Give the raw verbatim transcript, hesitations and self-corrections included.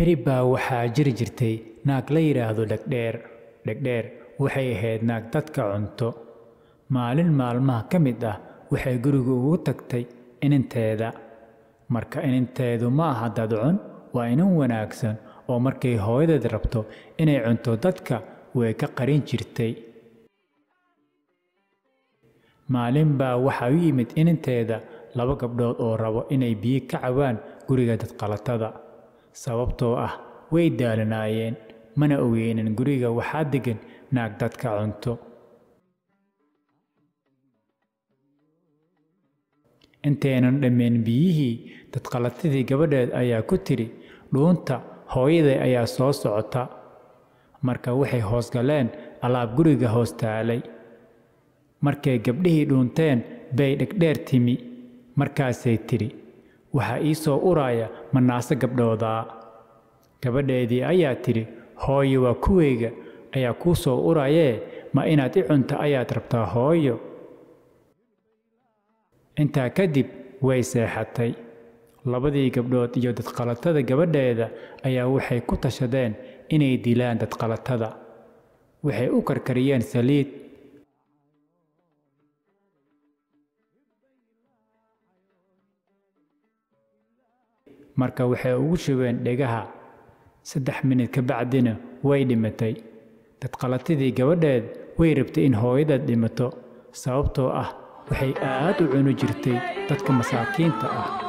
beri baa waxaa jiri jirtay naag la yidhaahdo dhegdheer dhegdheer waxay ahayd naag dadka cunto maalin maalmaha ka mid ah waxay guriga ugu tagtay ininteeda marka ininteedu ma aha dad cun waa inan wanaagsan oo markay hooyadeed rabto inay cunto dadka way ka qarin jirtay maalin baa waxaa u yimid ininteeda laba gabdhood oo rabo inay biyo ka cabaan guriga dadqalatada sababtoo ah way daalanaayeen mana ogeynin guriga waxaa degan naag dadka cunto inteenan dhammayn biyihii dadqalatadii gabadheed ayaa ku tiri dhuunta hooyaday ayaa soo socota marka waxay hoos galeen alaab guriga hoos taalay markay gabdhihii dhuunteen bay dhegdheer timi markaasay tiri waxaa ii soo uraya manaase gabdhoodaa gabadheedii ayaa tiri hooyo waa kuweyga ayaa kuu soo urayee ma inaad i cunta ayaad rabtaa hooyo intaa kadib way seexatay labadii gabdhood iyo dadqalatada gabadheeda ayaa waxay ku tashadeen inay dilaan dadqalatada waxay u karkariyeen saliid marka waxay ugu shubeen dhegaha saddex minid ka bacdina way dhimatay dadqalatadii gabadheed way rabtay in hooyadeed dhimato sababtoo ah waxay aad u cuni jirtay dadka masaakiinta ah